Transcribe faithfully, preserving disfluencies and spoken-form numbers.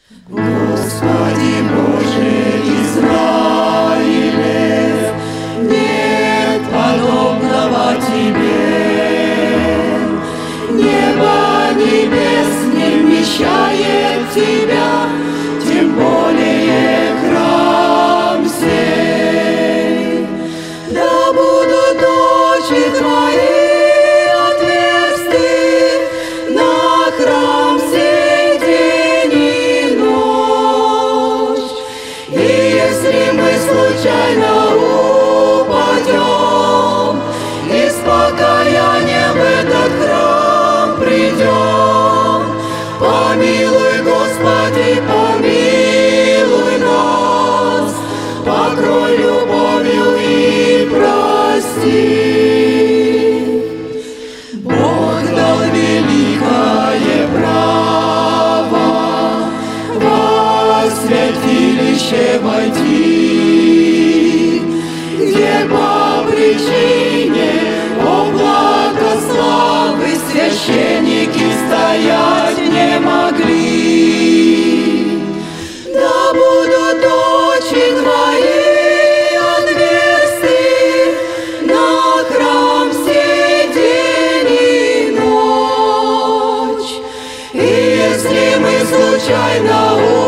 Господи Боже Израилев, нет подобного Тебе. Небо небес не вмещает Тебя, тем более храм сей. Да будут очи Твои отверсты на храм сей день и ночь. И если мы случайно упадем, и с покаянием в этот храм придем, помилуй, Господи, помилуй нас, покрой любовью и прости. Бог дал великое право во святилище войти, где по причине облака славы священники стоять не могли. Да будут очи Твои отверсты на храм сей день и ночь. И если мы случайно